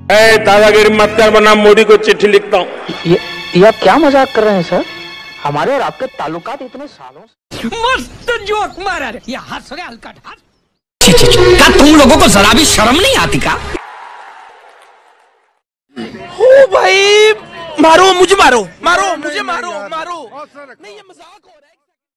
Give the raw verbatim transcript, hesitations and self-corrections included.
ए, दादागिरी मत कर वरना मोदी को चिट्ठी लिखता हूँ। ये, ये आप क्या मजाक कर रहे हैं सर? हमारे और आपके ताल्लुकात इतने सालों से। मस्त जोक मारा रे, ये हंस रहे हल्का हंस। क्या तुम लोगों को जरा भी शर्म नहीं आती का? ओ भाई मारो मुझे, मारो मारो मुझे, मारो मारो नहीं, ये मजाक हो